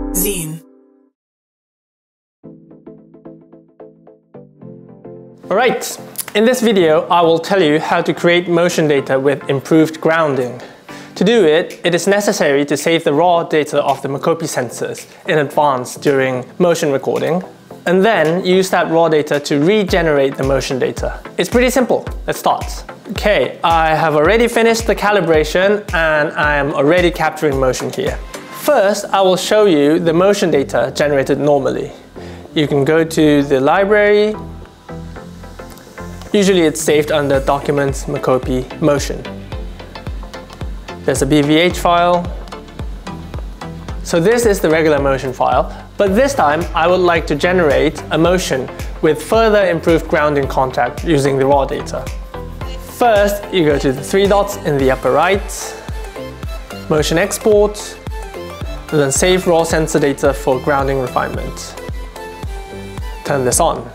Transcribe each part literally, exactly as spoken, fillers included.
Zine. Alright, in this video I will tell you how to create motion data with improved grounding. To do it, it is necessary to save the raw data of the Mocopi sensors in advance during motion recording, and then use that raw data to regenerate the motion data. It's pretty simple. Let's start. Okay, I have already finished the calibration and I am already capturing motion here. First, I will show you the motion data generated normally. You can go to the library. Usually it's saved under Documents, Mocopi, Motion. There's a B V H file. So this is the regular motion file, but this time I would like to generate a motion with further improved grounding contact using the raw data. First, you go to the three dots in the upper right, Motion Export, and then Save Raw Sensor Data for grounding refinement. Turn this on.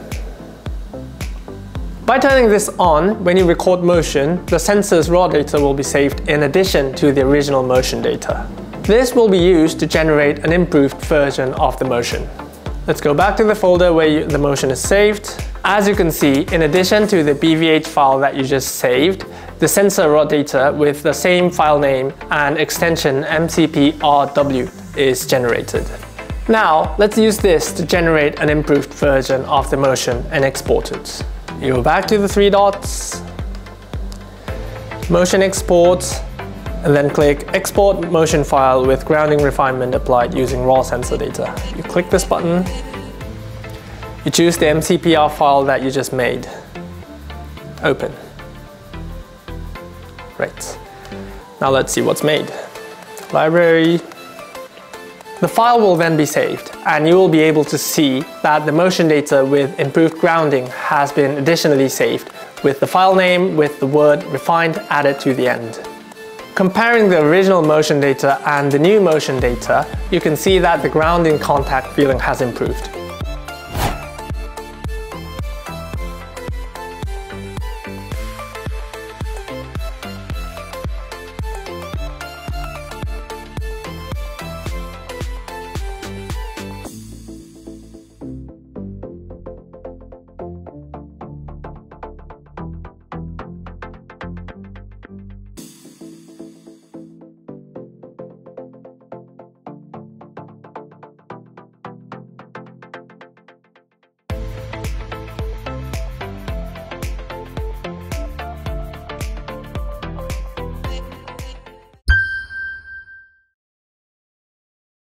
By turning this on, when you record motion, the sensor's raw data will be saved in addition to the original motion data. This will be used to generate an improved version of the motion. Let's go back to the folder where you, the motion is saved. As you can see, in addition to the B V H file that you just saved, the sensor raw data with the same file name and extension M C P R W is generated. Now, let's use this to generate an improved version of the motion and export it. You go back to the three dots, Motion Export, and then click Export Motion File with grounding refinement applied using raw sensor data. You click this button, you choose the M C P R file that you just made. Open. Right. Now let's see what's made. Library. The file will then be saved, and you will be able to see that the motion data with improved grounding has been additionally saved, with the file name with the word refined added to the end. Comparing the original motion data and the new motion data, you can see that the grounding contact feeling has improved.